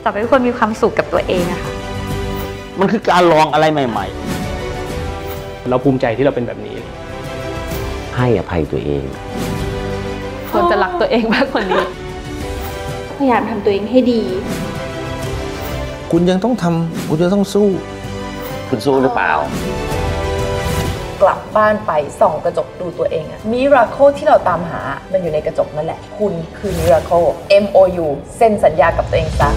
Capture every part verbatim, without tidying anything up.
จะเป็นคนมีความสุขกับตัวเองอะค่ะมันคือการลองอะไรใหม่ๆเราภูมิใจที่เราเป็นแบบนี้ให้อภัยตัวเองควรจะรักตัวเองมากกว่านี้พยายามทำตัวเองให้ดีคุณยังต้องทำคุณยังต้องสู้คุณสู้หรือเปล่ากลับบ้านไปส่องกระจกดูตัวเองอะมิราเคิลที่เราตามหามันอยู่ในกระจกนั่นแหละคุณคือมิราเคิล เอ็ม โอ ยู เซ็นสัญญากับตัวเองซะ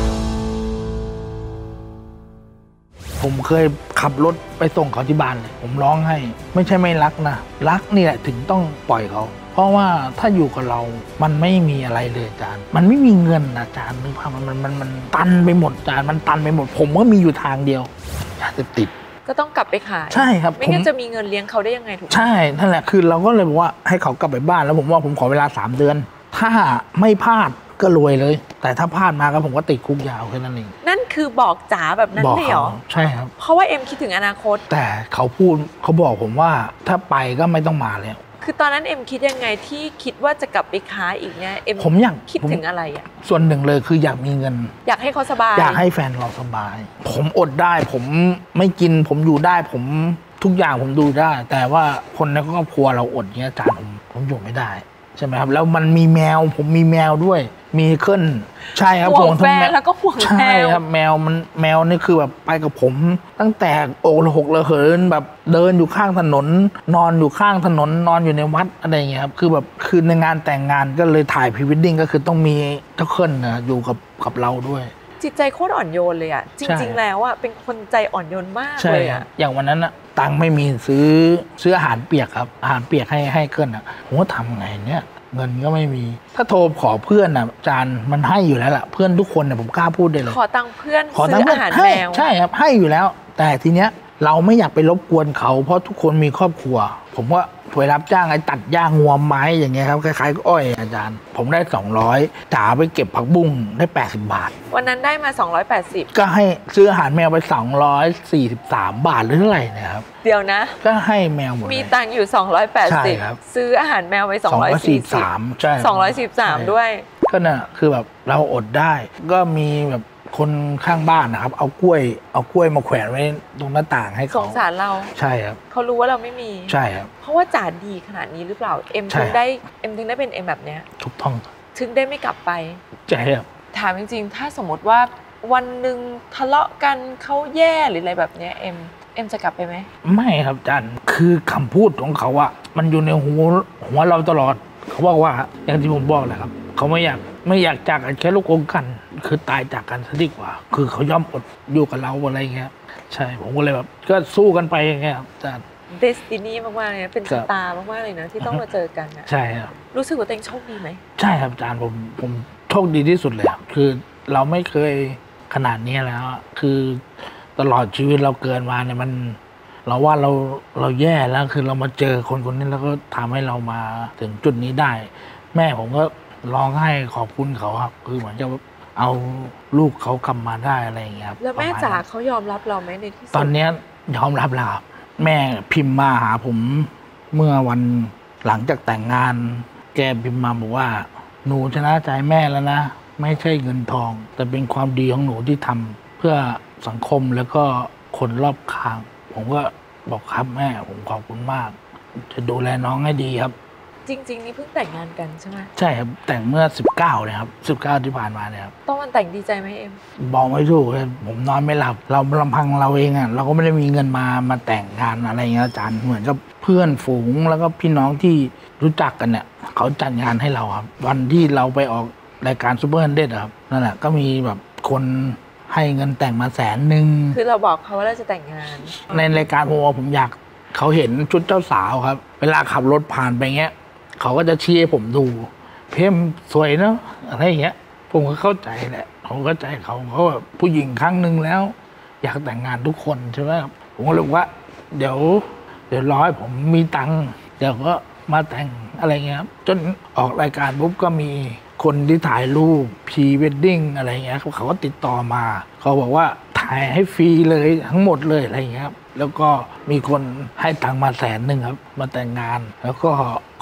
ผมเคยขับรถไปส่งเขาที่บ้านเลยผมร้องให้ไม่ใช่ไม่รักนะรักนี่แหละถึงต้องปล่อยเขาเพราะว่าถ้าอยู่กับเรามันไม่มีอะไรเลยอาจารย์มันไม่มีเงินอาจารย์นึกภาพมันมันมันมันตันไปหมดอาจารย์มันตันไปหมดผมก็มีอยู่ทางเดียวยาเสพติดก็ต้องกลับไปขายใช่ครับไม่งั้นจะมีเงินเลี้ยงเขาได้ยังไงถูกใช่นั่นแหละคือเราก็เลยบอกว่าให้เขากลับไปบ้านแล้วผมว่าผมขอเวลาสามเดือนถ้าไม่พลาดก็รวยเลยแต่ถ้าพลาดมาก็ผมก็ติดคุกยาวแค่นั้นเองนั่นคือบอกจ๋าแบบนั้นเลยเหรอใช่ครับเพราะว่าเอ็มคิดถึงอนาคตแต่เขาพูดเขาบอกผมว่าถ้าไปก็ไม่ต้องมาแล้วคือตอนนั้นเอ็มคิดยังไงที่คิดว่าจะกลับไปค้าอีกเนี่ยเอ็มผมอยากคิดถึงอะไรอ่ะส่วนหนึ่งเลยคืออยากมีเงินอยากให้เขาสบายอยากให้แฟนเราสบายผมอดได้ผมไม่กินผมอยู่ได้ผมทุกอย่างผมดูได้แต่ว่าคนในครอบครัวเราอดเนี้ยอาจารย์ผมผมอยู่ไม่ได้ใช่ไหมครับแล้วมันมีแมวผมมีแมวด้วยมีขึ้นใช่ครับห่วงแฟนแล้วก็ห่วงแมวใช่ครับแมวมันแมวนี่คือแบบไปกับผมตั้งแต่โอละหกระเหินแบบเดินอยู่ข้างถนนนอนอยู่ข้างถนนนอนอยู่ในวัดอะไรอย่างเงี้ยครับคือแบบคือในงานแต่งงานก็เลยถ่ายพรีเวดดิ้งก็คือต้องมีเจ้าขึ้นนะอยู่กับกับเราด้วยจิตใจโคตรอ่อนโยนเลยอ่ะจริงๆแล้วอ่ะเป็นคนใจอ่อนโยนมากเลยอ่ะอย่างวันนั้นอ่ะตังค์ไม่มีซื้อซื้ออาหารเปียกครับอาหารเปียกให้ให้เกินอ่ะผมก็ทำไงเนี่ยเงินก็ไม่มีถ้าโทรขอเพื่อนอ่ะจานมันให้อยู่แล้วล่ะเพื่อนทุกคนเนี่ยผมกล้าพูดได้เลยขอตังค์เพื่อนซื้ออาหารแมวใช่ครับให้อยู่แล้วแต่ทีเนี้ยเราไม่อยากไปรบกวนเขาเพราะทุกคนมีครอบครัวผมว่าไปรับจ้างไอ้ตัดหญ้างวมไม้อย่างเงี้ยครับคล้ายๆอ้อยอาจารย์ผมได้สองร้อยจ๋าไปเก็บผักบุ้งได้แปดสิบบาทวันนั้นได้มาสองร้อยแปดสิบก็ให้ซื้ออาหารแมวไปสองร้อยสี่สิบสามบาทหรือเท่าไหร่นะครับเดี๋ยวนะก็ให้แมวหมดมีตังค์อยู่สองร้อยแปดสิบซื้ออาหารแมวไปสองร้อยสี่สิบใช่สองร้อยสี่สิบสามด้วยก็น่ะคือแบบเราอดได้ก็มีแบบคนข้างบ้านนะครับเอากล้วยเอากล้วยมาแขวนไว้ตรงหน้าต่างให้เขาสงสารเราใช่ครับเขารู้ว่าเราไม่มีใช่ครับเพราะว่าจ๋าดีขนาดนี้หรือเปล่าเอ็มถึงได้เอ็มถึงได้เป็นเอ็มแบบเนี้ยถูกต้องถึงได้ไม่กลับไปใช่ครับถามจริงๆถ้าสมมติว่าวันหนึ่งทะเลาะกันเขาแย่หรืออะไรแบบเนี้ยเอ็มเอ็มจะกลับไปไหมไม่ครับอาจารย์คือคำพูดของเขาอะมันอยู่ในหัวหัวเราตลอดเขาบอกว่าอย่างที่ผมบอกแหละครับเขาไม่อยากไม่อยากจากกันแค่ลูกองกันคือตายจากกันซะดีกว่าคือเขาย่อมอดอยู่กับเราอะไรเงี้ยใช่ผมก็เลยแบบก็สู้กันไปอย่างเงี้ยครับอาจารย์เดสตินีมากๆเลยเป็นชะตามากๆเลยนะที่ต้องมาเจอกันนะใช่ครับรู้สึกว่าตัวเองโชคดีไหมใช่ครับอาจารย์ผมผมโชคดีที่สุดเลยคือเราไม่เคยขนาดนี้แล้วคือตลอดชีวิตเราเกินมาเนี่ยมันเราว่าเราเราแย่แล้วคือเรามาเจอคนคนนี้แล้วก็ทำให้เรามาถึงจุดนี้ได้แม่ผมก็ร้องไห้ขอบคุณเขาครับคือเหมือนจะเอาลูกเขากลับมาได้อะไรอย่างเงี้ยครับแล้วแม่จ๋าเขายอมรับเราไหมในที่สุดตอนนี้ยอมรับแล้วแม่พิมพ์มาหาผมเมื่อวันหลังจากแต่งงานแกพิมพ์มาบอกว่าหนูชนะใจแม่แล้วนะไม่ใช่เงินทองแต่เป็นความดีของหนูที่ทำเพื่อสังคมแล้วก็คนรอบข้างผมก็บอกครับแม่ผมขอบคุณมากจะดูแลน้องให้ดีครับจริงๆนี่เพิ่งแต่งงานกันใช่ไหมใช่ครับแต่งเมื่อสิบเก้าเลยครับสิบเก้าที่ผ่านมาเนี่ยครับต้องวันแต่งดีใจไหมเอ็มบอกไม่ถูกเลยผมนอนไม่หลับเราลำพังเราเองอ่ะเราก็ไม่ได้มีเงินมามาแต่งงานอะไรเงี้ยอาจารย์เหมือนกับเพื่อนฝูงแล้วก็พี่น้องที่รู้จักกันเนี่ยเขาจัดงานให้เราครับวันที่เราไปออกรายการซูเปอร์ฮันเดรดครับนั่นแหละก็มีแบบคนให้เงินแต่งมาแสนหนึ่งคือเราบอกเขาว่าเราจะแต่งงานในรายการผมผมอยากเขาเห็นชุดเจ้าสาวครับเวลาขับรถผ่านไปเงี้ยเขาก็จะเชียร์ผมดูเพิ่มสวยเนาะอะไรอย่างเงี้ยผมก็เข้าใจแหละผมเข้าใจเขาเขาแบบผู้หญิงครั้งหนึ่งแล้วอยากแต่งงานทุกคนใช่ไหมครับผมก็เลยบอกว่าเดี๋ยวเดี๋ยวรอให้ผมมีตังค์เดี๋ยวก็มาแต่งอะไรเงี้ยครับจนออกรายการปุ๊บก็มีคนที่ถ่ายรูปพรีเวดดิ้งอะไรเงี้ยเขาก็ติดต่อมาเขาบอกว่าถ่ายให้ฟรีเลยทั้งหมดเลยอะไรเงี้ยครับแล้วก็มีคนให้ตังค์มาแสนหนึ่งครับมาแต่งงานแล้วก็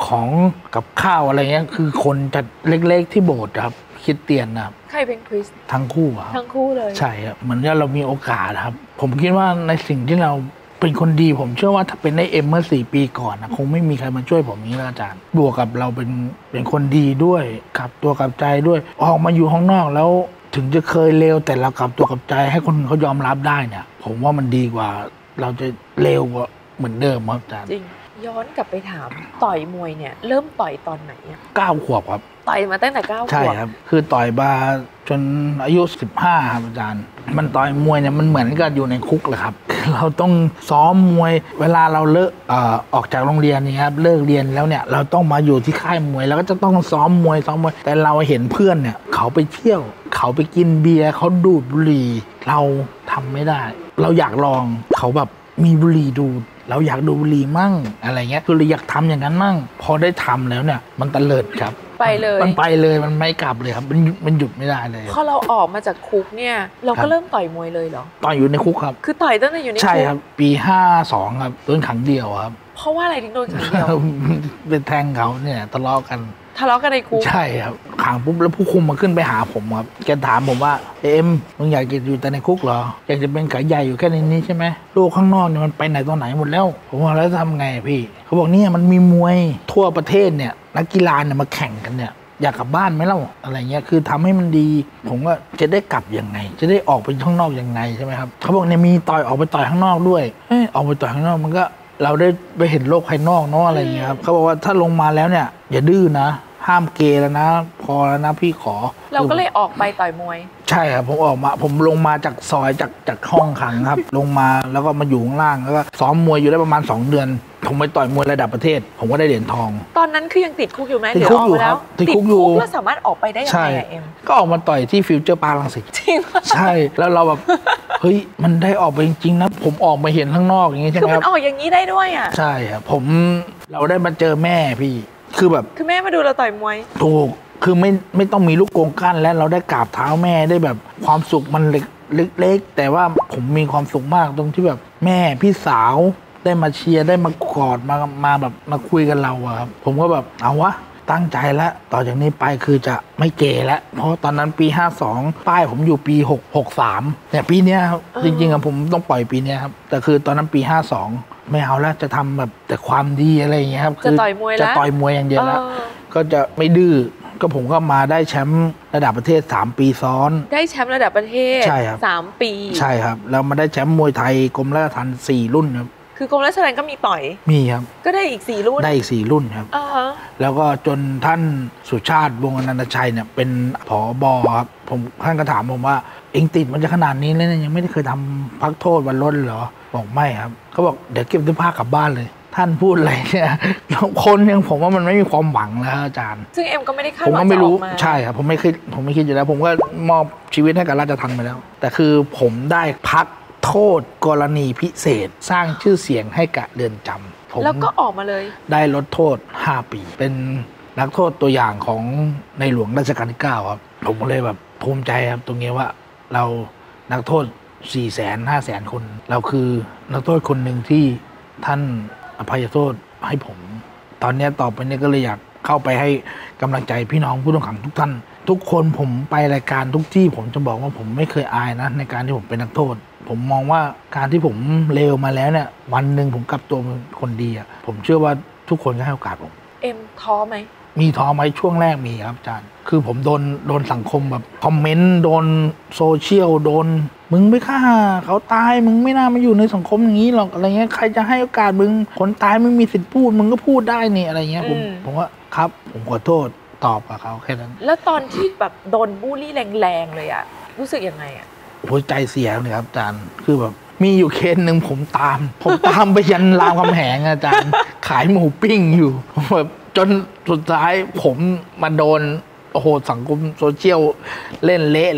ของกับข้าวอะไรเงี้ยคือคนจะเล็กๆที่โบสถ์ครับคริสเตียนนะครับใครเป็นคริสทั้งคู่ครับทั้งคู่เลยใช่ครับเหมือนที่เรามีโอกาสครับ ผมคิดว่าในสิ่งที่เราเป็นคนดีผมเชื่อว่าถ้าเป็นได้เอ็มเมื่อสี่ปีก่อนนะคงไม่มีใครมาช่วยผมนี้แล้วอาจารย์บวกกับเราเป็นเป็นคนดีด้วยกลับตัวกลับใจด้วยออกมาอยู่ข้างนอกแล้วถึงจะเคยเลวแต่เรากลับตัวกลับใจให้คนเขายอมรับได้เนี่ยผมว่ามันดีกว่าเราจะเลวกว่าเหมือนเดิมครับอาจารย์จริงย้อนกลับไปถามต่อยมวยเนี่ยเริ่มต่อยตอนไหนอะเก้าขวบครับต่อยมาตั้งแต่เก้าขใช่วบครับคือต่อยมาจนอายุสิบห้าครับอาจารย์มันต่อยมวยเนี่ยมันเหมือนกับอยู่ในคุกเลยครับ เราต้องซ้อมมวยเวลาเราเลิกเอ่อออกจากโรงเรียนนี่ครับเลิกเรียนแล้วเนี่ยเราต้องมาอยู่ที่ค่ายมวยแล้วก็จะต้องซ้อมมวยซ้อมมวยแต่เราเห็นเพื่อนเนี่ยเขาไปเที่ยวเขาไปกินเบียร์เขาดูดบุหรี่เราทำไม่ได้ เราอยากลองเขาแบบมีบุหรี่ดูดเราอยากดูบุหรี่มั่งอะไรเงี้ยคือเราอยากทำอย่างนั้นมั่งพอได้ทำแล้วเนี่ยมันตะเลิดครับไปเลยมันไปเลยมันไม่กลับเลยครับมันหยุดมันหยุดไม่ได้เลยพอเราออกมาจากคุกเนี่ยเราครัก็บเริ่มต่อยมวยเลยเหรอตอนอยู่ในคุกครับคือต่อยตั้งแต่อยู่ในใช่คุกครับปีห้าสองครับโดนขังเดียวครับเพราะว่าอะไรถึงโดนขังเดียวเป็นแทงเขาเนี่ยทะเลาะกันทะเลาะกันในคุกใช่ครับขังปุ๊บแล้วผู้คุมมาขึ้นไปหาผมครับแกถามผมว่าเอ็มมึงอยากจะอยู่แต่ในคุกเหรออยากจะเป็นขายใหญ่อยู่แค่ในนี้ใช่ไหมโลกข้างนอกเนี่ยมันไปไหนตอนไหนหมดแล้วผมว่าแล้วทำไงพี่เขาบอกเนี่ยมันมีมวยทั่วประเทศเนี่ยนักกีฬาเนี่ยมาแข่งกันเนี่ยอยากกลับบ้านไหมเล่าอะไรเงี้ยคือทำให้มันดี ผมว่าจะได้กลับยังไง จะได้ออกไปข้างนอกยังไงใช่ไหมครับเขาบอกเนี่ยมีต่อยออกไปต่อยข้างนอกด้วยเอ้ยออกไปต่อยข้างนอกมันก็เราได้ไปเห็นโลกภายนอกเนาะอะไรเงี้ยครับเขาบอกว่าถ้าลงมาแล้วเนี่ยอย่าดื้อนะห้ามเกย์แล้วนะพอแล้วนะพี่ขอเราก็เลยออกไปต่อยมวยใช่ครับผมออกมาผมลงมาจากซอยจากจากห้องขังครับ ลงมาแล้วก็มาอยู่ข้างล่างแล้วก็ซ้อมมวยอยู่ได้ประมาณสองเดือนผมไปต่อยมวยระดับประเทศ ผมก็ได้เหรียญทองตอนนั้นคือยังติดคุกอยู่ไหมติดหรืคุกอออกอยู่มาแล้ครัวบติดคุกอยู่แล้วสามารถออกไปได้ยังใช่ไงอะเอ็มก็ออกมาต่อยที่ฟิวเจอร์ปาร์ครังสิตจริงปะใช่แล้วเราแบบเฮ้ยมันได้ออกไปจริงๆนะผมออกมาเห็นข้างนอกอย่างงี้ใช่คือไหมคมัรันบออกอย่างนี้ได้ด้วยอ่ะใช่ครับผมเราได้มาเจอแม่พี่คือแบบคือแม่มาดูเราต่อยมวยถูกคือไม่ไม่ต้องมีลูกกรงกั้นและเราได้กราบเท้าแม่ได้แบบความสุขมันเล็กเล็กๆแต่ว่าผมมีความสุขมากตรงที่แบบแม่พี่สาวได้มาเชียร์ได้มากอดมามาแบบมาคุยกันเราอะครับผมก็แบบเอาวะตั้งใจแล้วต่อจากนี้ไปคือจะไม่เกแล้วเพราะตอนนั้นปีห้าสองป้ายผมอยู่ปีหก หกสามเนี่ยปีเนี้ยครับจริงๆอะผมต้องปล่อยปีเนี้ยครับแต่คือตอนนั้นปีห้าสองไม่เอาแล้วจะทำแบบแต่ความดีอะไรอย่างเงี้ยครับจะต่อยมวยแล้วจะต่อยมวยอย่างเดียวแล้วเออก็จะไม่ดื้อก็ผมก็มาได้แชมป์ระดับประเทศสามปีซ้อนได้แชมป์ระดับประเทศใช่ครับสามปีใช่ครับแล้วมาได้แชมป์มวยไทยกรมราชทัณฑ์สี่รุ่นครับคือกรมราชทัณฑ์ก็มีต่อยมีครับก็ได้อีกสี่รุ่นได้อีกสี่รุ่นครับอ่าฮะแล้วก็จนท่านสุชาติวงศ์อนันตชัยเนี่ยเป็นผบครับผมท่านก็ถามผมว่าเองติดมันจะขนาดนี้แล้วเนี่ยยังไม่ได้เคยทำพักโทษวันลดเหรอบอกไม่ครับเขาบอกเดี๋ยวเก็บเสื้อผ้ากลับบ้านเลย ท่านพูดอะไรเนี่ยคนยังผมว่ามันไม่มีความหวังแล้วอาจารย์ซึ่งเอ็มก็ไม่ได้คาดผมหวัก็งไม่จะอรู้อกมาใช่ครับผมไม่คิดผมไม่คิดอยู่แล้วผมก็มอบชีวิตให้กับราชทัณฑ์ไปแล้ว แต่คือผมได้พักโทษกรณีพิเศษสร้างชื่อเสียงให้กับเรือนจำผมแล้วก็ออกมาเลยได้ลดโทษห้าปี เป็นนักโทษตัวอย่างของในหลวงรัชกาลที่เก้าครับผมก็เลยแบบภูมิใจครับตรงนี้ว่าเรานักโทษสี่แสนห้าแสนคน เราคือนักโทษคนหนึ่งที่ท่านอภัยโทษให้ผม ตอนนี้ต่อไปนี้ก็เลยอยากเข้าไปให้กำลังใจพี่น้องผู้ต้องขังทุกท่าน ทุกคนผมไปรายการทุกที่ผมจะบอกว่าผมไม่เคยอายนะในการที่ผมเป็นนักโทษ ผมมองว่าการที่ผมเลวมาแล้วเนี่ยวันหนึ่งผมกลับตัวเป็นคนดีอ่ะผมเชื่อว่าทุกคนจะให้โอกาสผมเอ็มท้อไหมมีท้อไหมช่วงแรกมีครับอาจารย์คือผมโดนโดนสังคมแบบคอมเมนต์โดนโซเชียลโดนมึงไม่ฆ่าเขาตายมึงไม่น่ามาอยู่ในสังคมอย่างนี้หรอกอะไรเงี้ยใครจะให้โอกาสมึงคนตายไม่มีสิทธิ์พูดมึงก็พูดได้นี่อะไรเงี้ยผมผมว่าครับผมขอโทษตอบกับเขาแค่นั้นแล้วตอนที่แบบโดนบูลลี่แรงๆเลยอะรู้สึกยังไงอะหัวใจเสียเลยครับอาจารย์คือแบบมีอยู่เคสหนึ่งผมตาม ผมตามไปยันรามคำแหงอาจารย์ ขายหมูปิ้งอยู่แบบจนสุดท้ายผมมาโดนโอ้โหสังคมโซเชียลเล่นเละเลย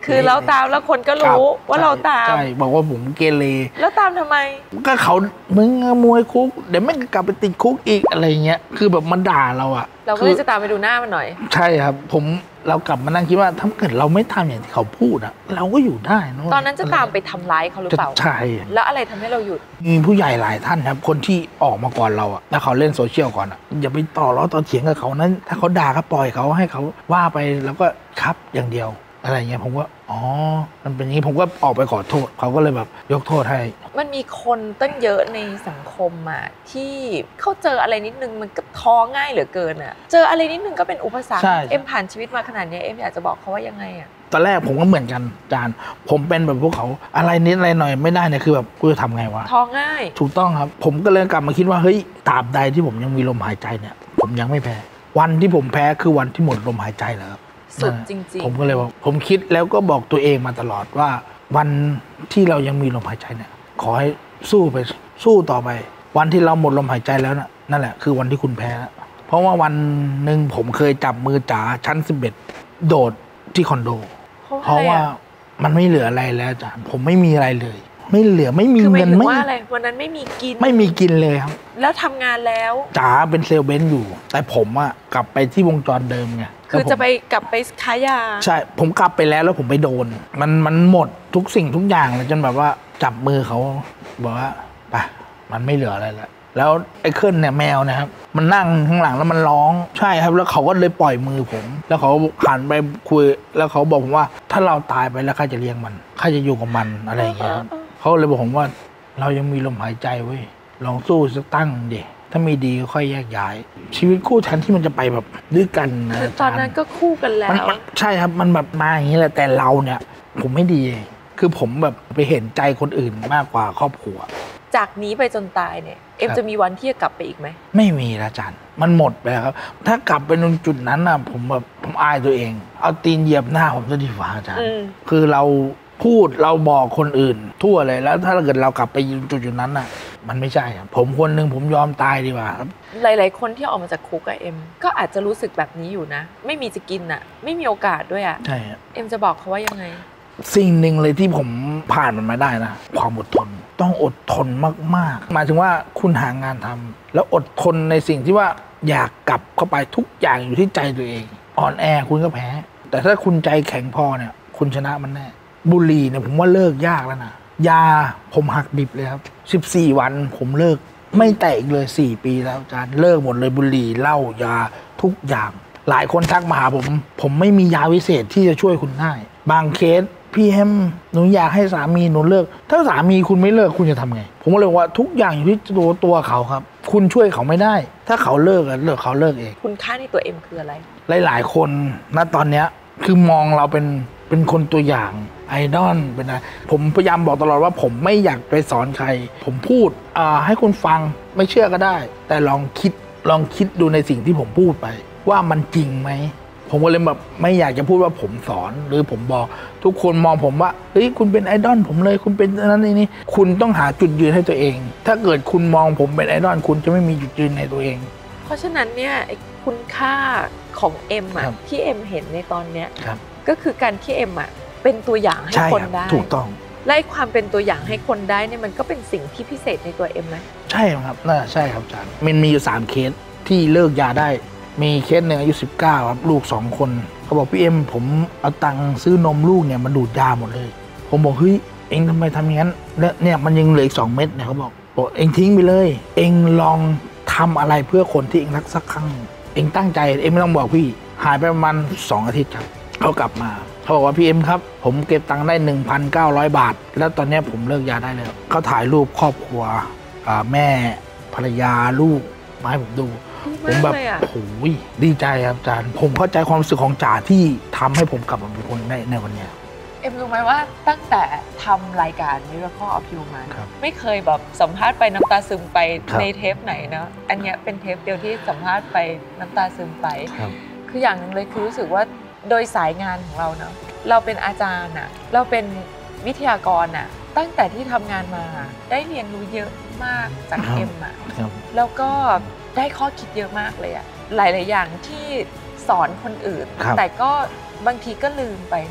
คือเราตามแล้วคนก็รู้ว่าเราตามใช่บอกว่าผมเกเรแล้วตามทำไมก็เขามึงมวยคุกเดี๋ยวแม่งกลับไปติดคุกอีกอะไรเงี้ยคือแบบมันด่าเราอะเราก็เลยจะตามไปดูหน้ามันหน่อยใช่ครับผมเรากลับมานั่งคิดว่าถ้าเกิดเราไม่ทำอย่างที่เขาพูดอะเราก็อยู่ได้นะตอนนั้นจะตามไปทำร้ายเขาหรือเปล่าใช่แล้วอะไรทำให้เราหยุดมีผู้ใหญ่หลายท่านครับคนที่ออกมาก่อนเราอะแล้วเขาเล่นโซเชียลก่อนอะอย่าไปต่อล้อต่อเถียงกับเขานั้นถ้าเขาด่าก็ปล่อยเขาให้เขาว่าไปแล้วก็ครับอย่างเดียวอะไรเงี้ยผมว่าอ๋อมันเป็นอย่างนี้ผมก็ออกไปขอโทษเขาก็เลยแบบยกโทษให้มันมีคนตั้งเยอะในสังคมอะที่เขาเจออะไรนิดนึงมันก็ท้อง่ายเหลือเกินอะเจออะไรนิดนึงก็เป็นอุปสรรคเอ็มผ่านชีวิตมาขนาดนี้เอ็มอยากจะบอกเขาว่ายังไงอะตอนแรกผมก็เหมือนกันจานผมเป็นแบบพวกเขาอะไรนิดอะไรหน่อยไม่ได้เนี่ยคือแบบกูจะทำไงวะท้อง่ายถูกต้องครับผมก็เลยกลับมาคิดว่าเฮ้ยตราบใดที่ผมยังมีลมหายใจเนี่ยผมยังไม่แพ้วันที่ผมแพ้คือวันที่หมดลมหายใจแล้วครับสุดจริงๆผมก็เลยบอกผมคิดแล้วก็บอกตัวเองมาตลอดว่าวันที่เรายังมีลมหายใจเนี่ยขอให้สู้ไปสู้ต่อไปวันที่เราหมดลมหายใจแล้วนะนั่นแหละคือวันที่คุณแพ้เพราะว่าวันหนึ่งผมเคยจับมือจ๋าชั้นสิบเอ็ดโดดที่คอนโดเพราะว่ามันไม่เหลืออะไรแล้วจ๋าผมไม่มีอะไรเลยไม่เหลือไม่มีเงินไม่ว่าอะไรวันนั้นไม่มีกินไม่มีกินเลยครับแล้วทำงานแล้วจ๋าเป็นเซลล์เบนซ์อยู่แต่ผมอะกลับไปที่วงจรเดิมไงคือจะไปกลับไปค้ายาใช่ผมกลับไปแล้วแล้วผมไปโดนมันมันหมดทุกสิ่งทุกอย่างเลยจนแบบว่าจับมือเขาบอกว่าไปมันไม่เหลืออะไรแล้วแล้วไอ้เคิลเนี่ยแมวนะครับมันนั่งข้างหลังแล้วมันร้องใช่ครับแล้วเขาก็เลยปล่อยมือผมแล้วเขาหันไปคุยแล้วเขาบอกผมว่าถ้าเราตายไปแล้วใครจะเลี้ยงมันใครจะอยู่กับมันอะไรอย่างเงี้ยเขาเลยบอกผมว่าเรายังมีลมหายใจเว้ยลองสู้สักตั้งดิถ้ามีดีก็ค่อยแยกย้ายชีวิตคู่แทนที่มันจะไปแบบด้วยกันนะตอนนั้นก็คู่กันแล้วใช่ครับมันแบบมาอย่างนี้แหละแต่เราเนี่ยผมไม่ดีคือผมแบบไปเห็นใจคนอื่นมากกว่าครอบครัวจากนี้ไปจนตายเนี่ยเอ็มจะมีวันที่จะกลับไปอีกไหมไม่มีนะอาจารย์มันหมดไปแล้วครับถ้ากลับไปตรงจุดนั้นนะผมแบบผมอายตัวเองเอาตีนเหยียบหน้าผมจะดีกว่าอาจารย์คือเราพูดเราบอกคนอื่นทั่วเลยแล้วถ้าเกิดเรากลับไปจุดจุดนั้นน่ะมันไม่ใช่ครับผมคนหนึ่งผมยอมตายดีกว่าครับหลายๆคนที่ออกมาจากคุกกับเอ็มก็อาจจะรู้สึกแบบนี้อยู่นะไม่มีจะกินอ่ะไม่มีโอกาสด้วยอ่ะใช่เอ็มจะบอกเขาว่ายังไงสิ่งหนึ่งเลยที่ผมผ่านมันมาได้นะความอดทนต้องอดทนมากๆหมายถึงว่าคุณหางานทำแล้วอดทนในสิ่งที่ว่าอยากกลับเข้าไปทุกอย่างอยู่ที่ใจตัวเองอ่อนแอคุณก็แพ้แต่ถ้าคุณใจแข็งพอเนี่ยคุณชนะมันแน่บุหรี่เนี่ยผมว่าเลิกยากแล้วนะยาผมหักดิบเลยครับสิบสี่วันผมเลิกไม่แตะอีกเลยสี่ปีแล้วอาจารย์เลิกหมดเลยบุหรี่เหล้ายาทุกอย่างหลายคนทักมาหาผมผมไม่มียาวิเศษที่จะช่วยคุณได้บางเคสพี่แฮมหนูอยากให้สามีหนูเลิกถ้าสามีคุณไม่เลิกคุณจะทำไงผมก็เลยว่าทุกอย่างอยู่ที่ตัวตัวเขาครับคุณช่วยเขาไม่ได้ถ้าเขาเลิกเลิกเขาเลิกเองคุณค่าในตัวเอ็มคืออะไรหลายๆคนณตอนเนี้ยคือมองเราเป็นเป็นคนตัวอย่างไอดอลเป็นอะไรผมพยายามบอกตลอดว่าผมไม่อยากไปสอนใครผมพูดอ่าให้คุณฟังไม่เชื่อก็ได้แต่ลองคิดลองคิดดูในสิ่งที่ผมพูดไปว่ามันจริงไหมผมก็เลยแบบไม่อยากจะพูดว่าผมสอนหรือผมบอกทุกคนมองผมว่าเฮ้ยคุณเป็นไอดอลผมเลยคุณเป็นนั้นนี่คุณต้องหาจุดยืนให้ตัวเองถ้าเกิดคุณมองผมเป็นไอดอลคุณจะไม่มีจุดยืนในตัวเองเพราะฉะนั้นเนี่ยคุณค่าของเอ็มอะที่เอ็มเห็นในตอนเนี้ยก็คือการที่เอ็มอะเป็นตัวอย่างให้คนได้ถูกต้องและความเป็นตัวอย่างให้คนได้เนี่ยมันก็เป็นสิ่งที่พิเศษในตัวเอ็มไหมใช่ครับน่าใช่ครับอาจารย์มันมีอยู่สามเคสที่เลิกยาได้มีเคสหนึ่งอายุสิบเก้าครับลูกสองคนเขาบอกพี่เอ็มผมเอาตังค์ซื้อนมลูกเนี่ยมันดูดยาหมดเลยผมบอกเฮ้ยเอ็งทำไมทำอย่างนั้นแล้วเนี่ยมันยังเหลืออีกสองเม็ดเนี่ยเขาบอกบอกเอ็งทิ้งไปเลยเอ็งลองทำอะไรเพื่อคนที่เอ็งรักสักครั้งเอ็งตั้งใจเอ็งไม่ต้องบอกพี่หายไปประมาณสองอาทิตย์ครับเขากลับมาเขาบอกว่าพี่เอ็มครับผมเก็บตังค์ได้ หนึ่งพันเก้าร้อย บาทแล้วตอนนี้ผมเลิกยาได้แล้วเขาถ่ายรูปครอบครัวแม่ภรรยาลูกมาให้ผมดูผมแบบโอ้โหดีใจครับอาจารย์ผมเข้าใจความรู้สึกของจ๋าที่ทำให้ผมกลับมาเป็นคนได้ในวันนี้เอ็มรู้ไหมว่าตั้งแต่ทำรายการ Miracle of You มาไม่เคยแบบสัมภาษณ์ไปน้ำตาซึมไปในเทปไหนนะอันนี้เป็นเทปเดียวที่สัมภาษณ์ไปน้ำตาซึมไปคืออย่างนึงเลยคือรู้สึกว่าโดยสายงานของเราเนาะเราเป็นอาจารย์อะเราเป็นวิทยากรอะตั้งแต่ที่ทำงานมาได้เรียนรู้เยอะมากจากเอ็มอะแล้วก็ได้ข้อคิดเยอะมากเลยอะหลายๆอย่างที่สอนคนอื่นแต่ก็บางทีก็ลืมไปนะ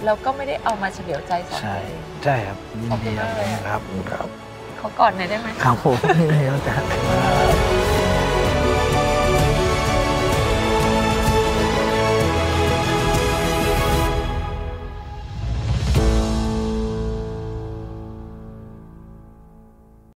แล้วก็ไม่ได้เอามาเฉลียวใจสอนใช่ตัวเองใช่ครับยินดีครับขอบคุณมากเลยครับครับเขากอดหน่อยได้ไหมครับผมนี่เราจะ